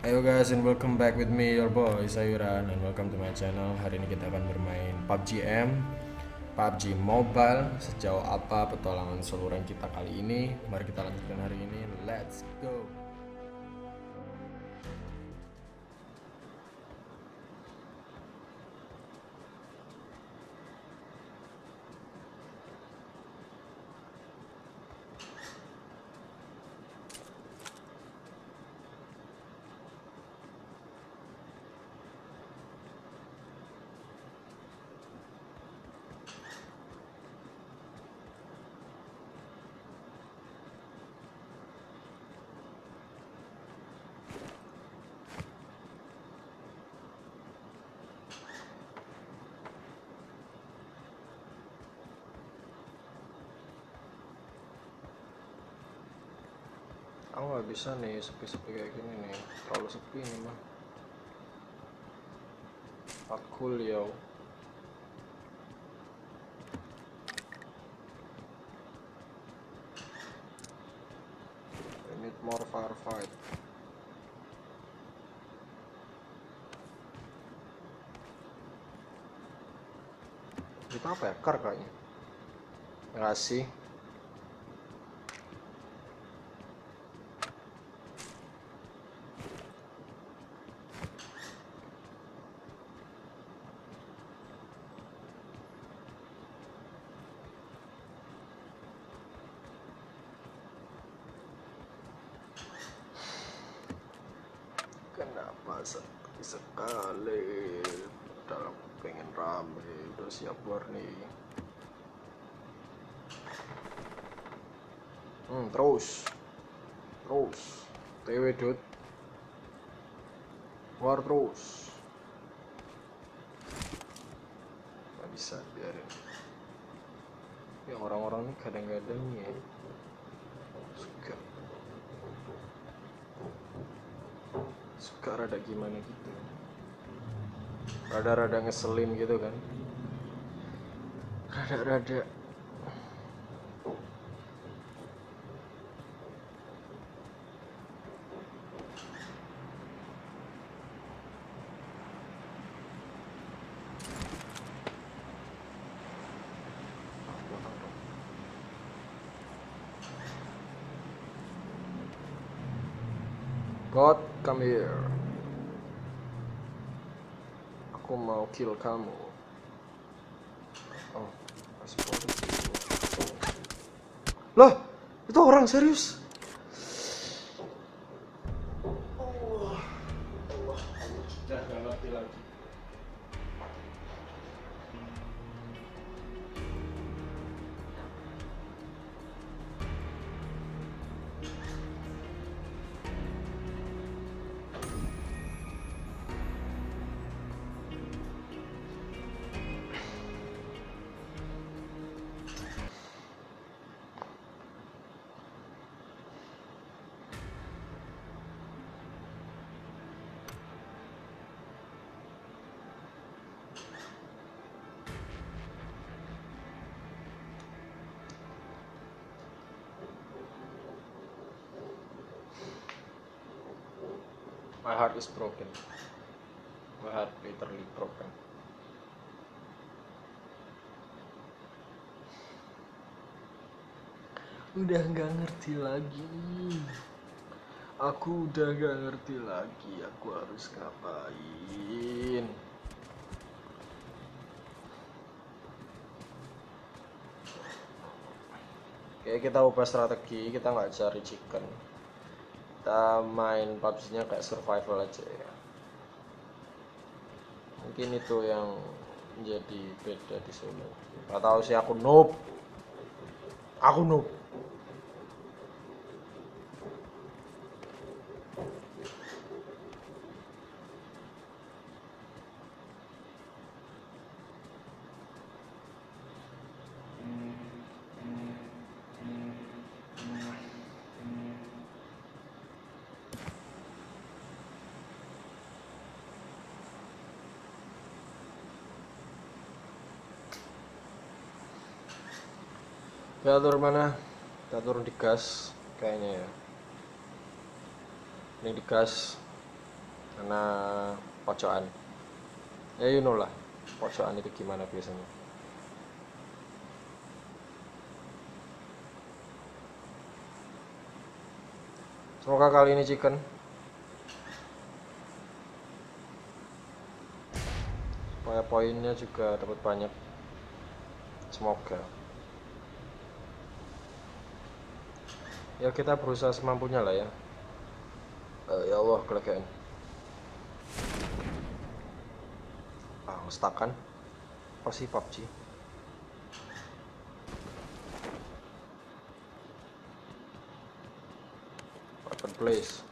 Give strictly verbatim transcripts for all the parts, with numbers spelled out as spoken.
Ayo guys, and welcome back with me, your boy Sayuran, and welcome to my channel. Hari ini kita akan bermain P U B G M, P U B G Mobile. Sejauh apa petualangan seluruh kita kali ini? Mari kita lanjutkan hari ini. Let's go. Aku nggak bisa nih sepi-sepi kayak gini nih, terlalu sepi nih mah. Aku liau. I need more firefight. Kita apa ya? Kar kayaknya. Nggak sih. Kenapa sepi sekali? Dalam pengen rame, udah siap war nih. Hmm, terus, terus, T W dot, war terus. Gak bisa biarin. Ya orang-orang ini kadang-kadang ya suka, suka rada gimana gitu. Rada-rada ngeselin gitu kan. Rada-rada God, come here. Aku mau kill kamu. Oh, paspor. Lah, itu orang serius. Udah gak ngerti lagi. My heart is broken. My heart literally broken. Udah gak ngerti lagi. Aku udah gak ngerti lagi. Aku harus ngapain. Oke, kita ubah strategi. Kita nggak cari chicken. Kita main P U B G-nya kayak survival aja ya. Mungkin itu yang menjadi beda di sini. Gak tahu sih, aku noob. Aku noob. Kita turun mana? Kita turun di gas kayaknya ya. Ini di gas. karena pojokan ya, you know lah pojokan itu gimana biasanya. Semoga kali ini chicken supaya poinnya juga dapat banyak, semoga ya, kita berusaha semampunya lah ya. Uh, ya Allah, kelegaan ah, stuck kan apa sih P U B G. Weapon place.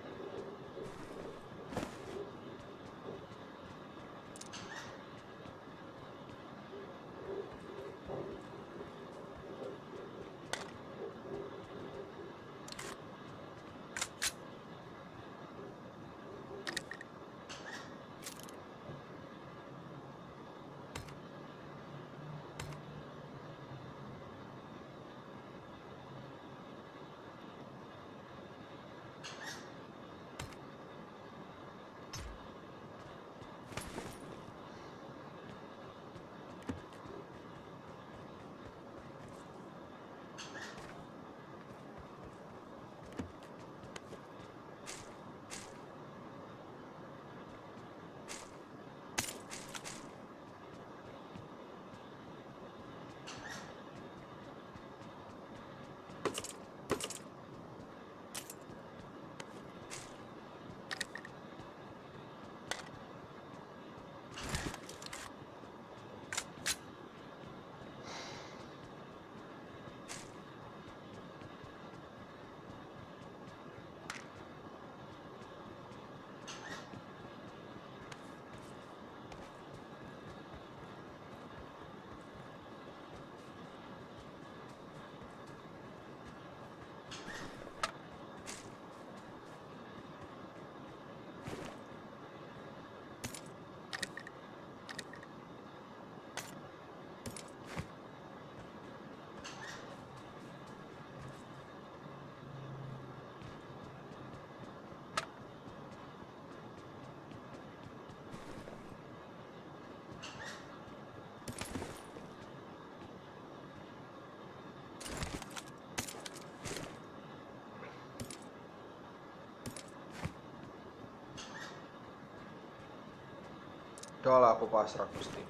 Udah lah, aku pasrah Gusti,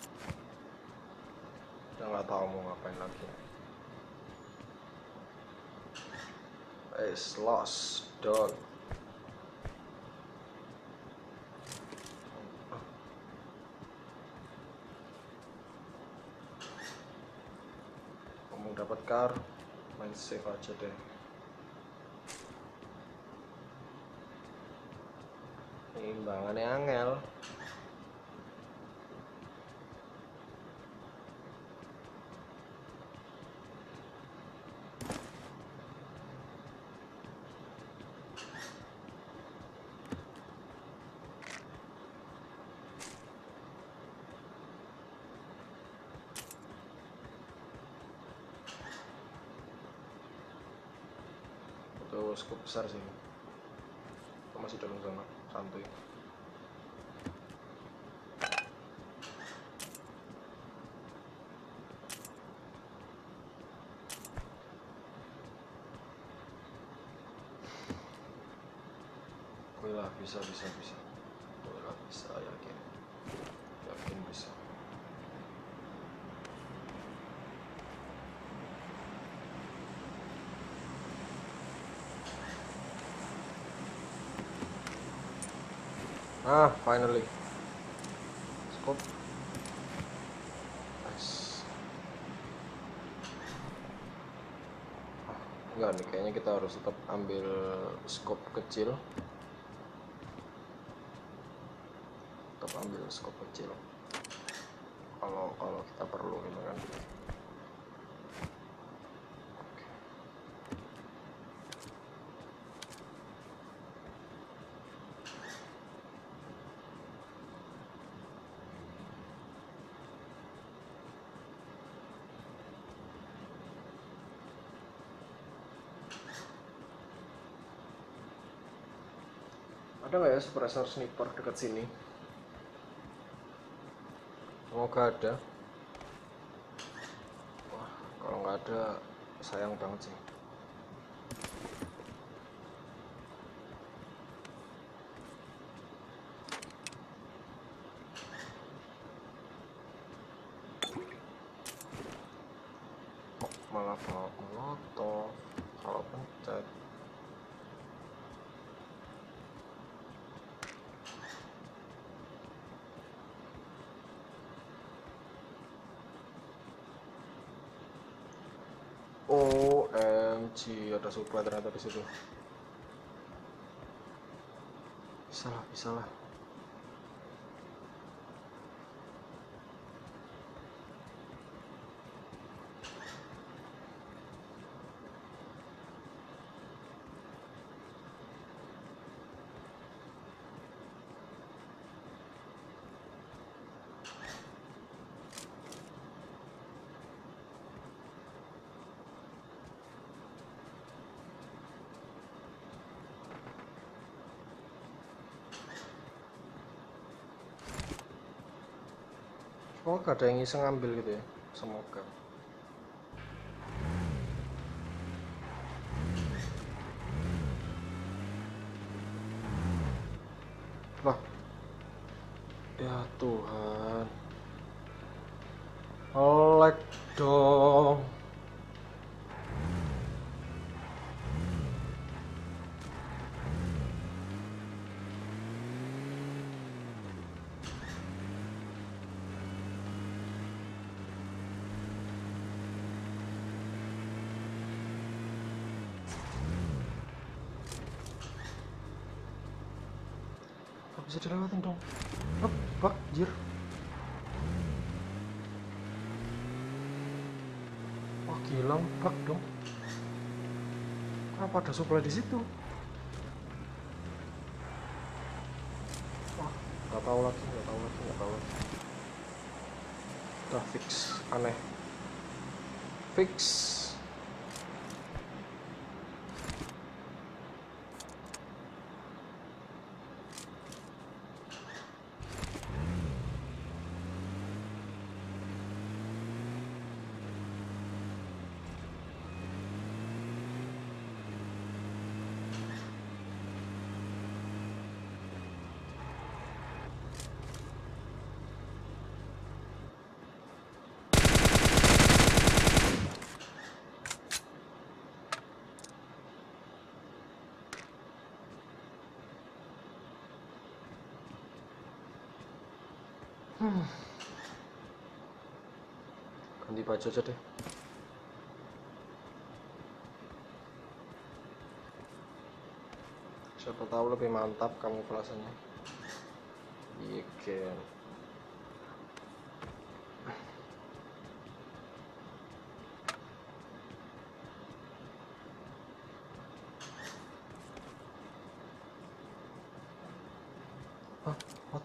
udah nggak tahu mau ngapain lagi. Is lost done. Kamu dapat car, main save aja deh. Imbangannya angel. Itu cukup besar sih. Aku masih dalam sana, santuy. Gue lah bisa bisa bisa. Gue lah bisa, yakin. Yakin bisa. Ah, finally. Scope. Nice. Ah, enggak nih, kayaknya kita harus tetap ambil scope kecil. Tetap ambil scope kecil. Kalau kalau kita perlu gitu kan. Ada nggak ya suppressor sniper dekat sini? Semoga ada. Wah, kalau nggak ada sayang banget sih. Oh, malah bawa molotov kalau pencet. O M G, ada supply ternyata di situ. Bisa lah, bisa lah. Semoga ada yang iseng ngambil gitu ya. Semoga. Lah. Ya Tuhan. Lag dong. Gak bisa dilewatin dong. Hop, bak, jir. Wah gila, bak dong. Kenapa ada supply di situ? Wah, nggak tahu lagi, nggak tahu lagi, nggak tahu lagi. Udah fix, aneh. Fix. Hmm. Ganti baju aja deh. Siapa tahu lebih mantap kamu pelasannya. Iya kan. Hah? What?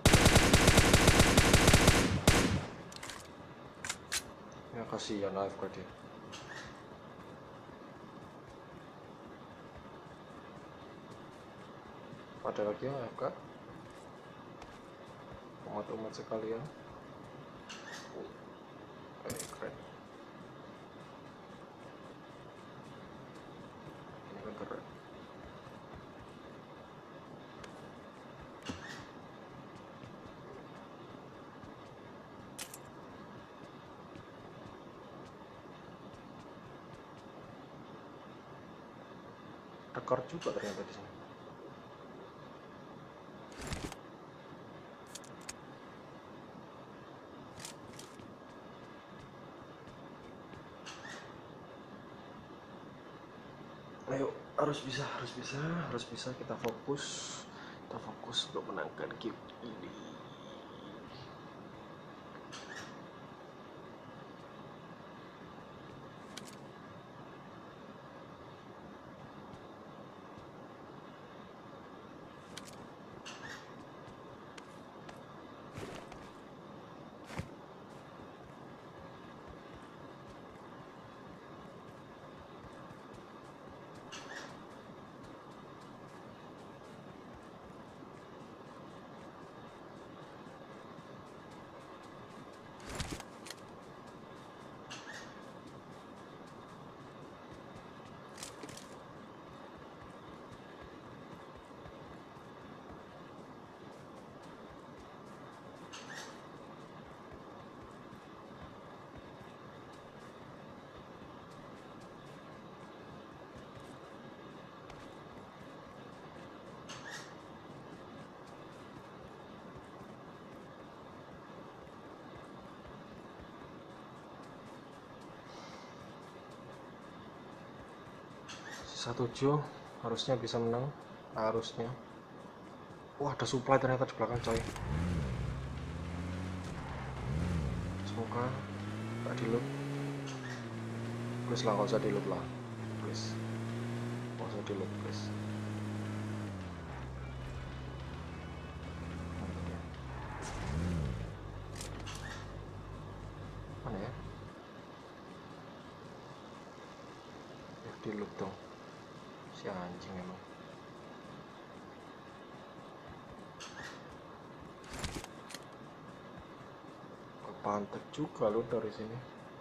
Ya kasihan A F K dia. Ada lagi yang A F K? Umat-umat sekalian. Eh, keren. Ini kan keren. Rekor juga ternyata di sini. Ayo, harus bisa, harus bisa, harus bisa. Kita fokus, kita fokus untuk menangkan game ini. satu tujuh harusnya bisa menang, harusnya. Wah, ada supply ternyata di belakang coy. Semoga gak di loot. Please lah, gak usah di loot lah. Please, gak usah di loot please. Mana ya? Ya di loot dong. Si anjing emang. Kepantek juga lo dari sini.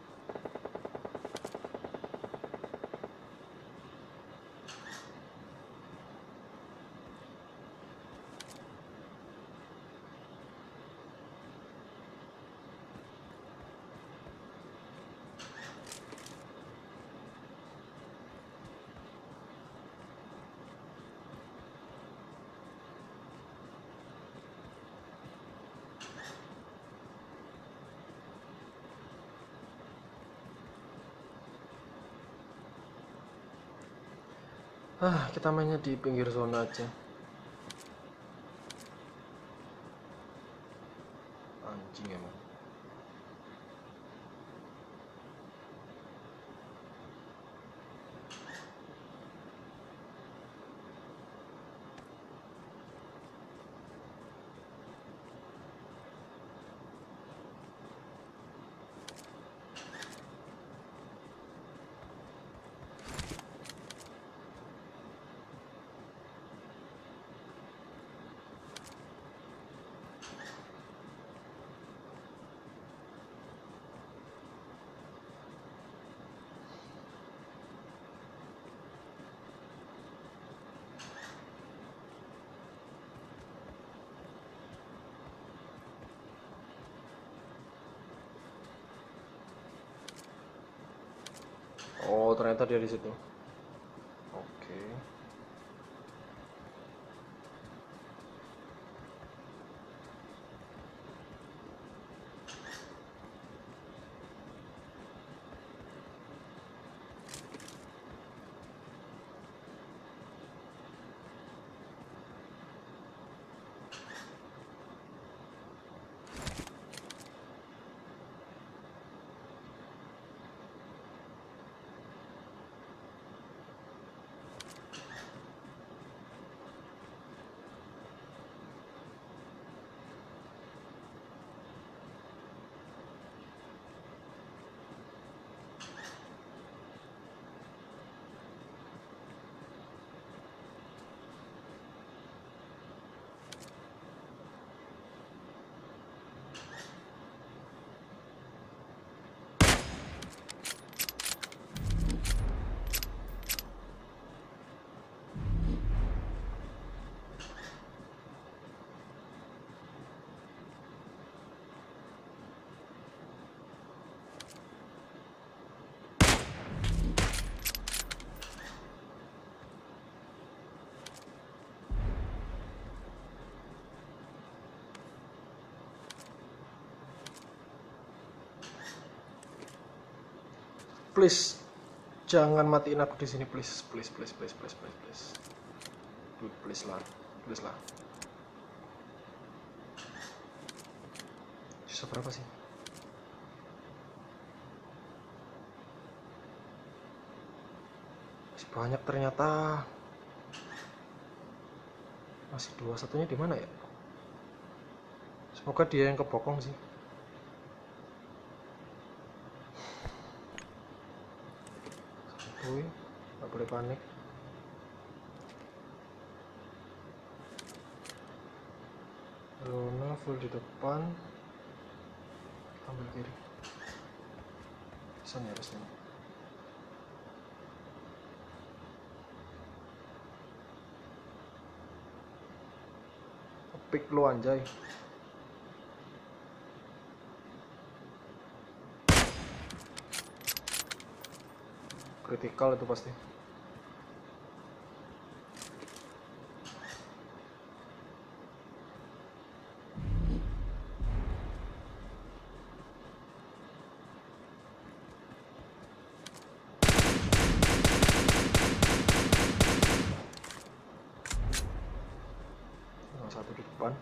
Ah, kita mainnya di pinggir zona aja. Anjing emang. Oh, ternyata dia di situ. Oke. Please, jangan matiin aku di sini, please, please, please, please, please, please, please, dude, please lah, please lah. Sisa berapa sih? Masih banyak ternyata. Masih dua, satunya di mana ya? Semoga dia yang kebokong sih. Wih, gak boleh panik. Luna full di depan, ambil kiri. Bisa nih harusnya. Pick lu anjay. Kritikal itu pasti. satu di depan.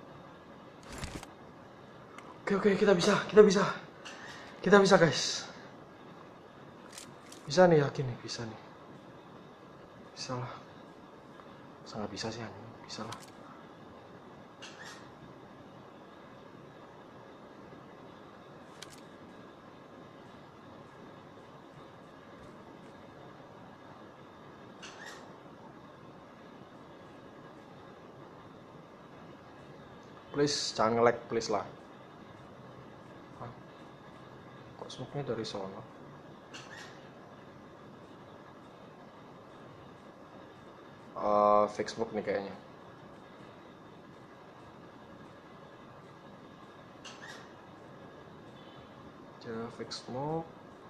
Oke oke, kita bisa, kita bisa, kita bisa guys. Bisa nih, yakin nih, bisa nih. Bisa lah. Sangat bisa sih, bisa lah. Please, jangan nge-lag please lah. Hah? Kok smoke-nya dari sono? Uh, fake smoke nih kayaknya. Coba fake smoke.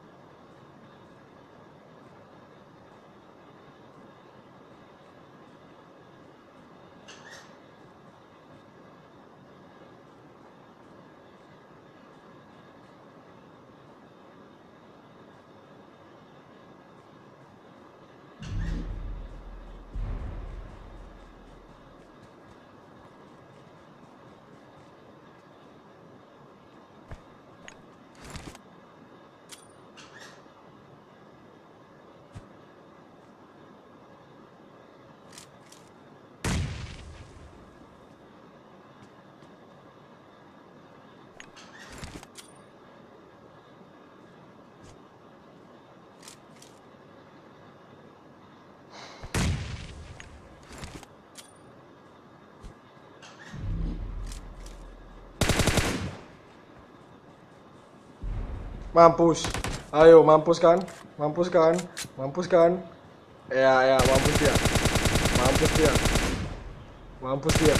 Mampus. Ayo, mampus kan? Mampus kan? Mampus kan? Ya, ya, mampus dia. Mampus dia. Mampus dia.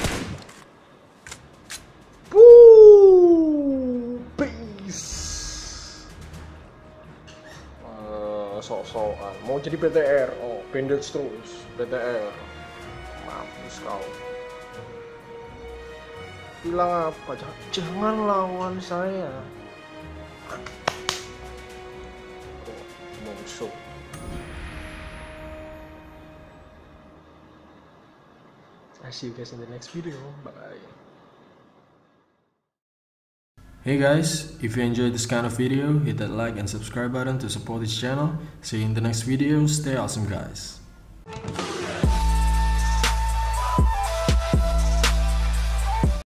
Puuu, peace. Uh, sok-sokan. Mau jadi B T R. Oh, bandage terus. B T R. Mampus kau. Bilang apa? Jangan lawan saya. Musuh. I'll see you guys in the next video. Bye. Hey guys, if you enjoyed this kind of video, hit that like and subscribe button to support this channel. See you in the next video. Stay awesome guys.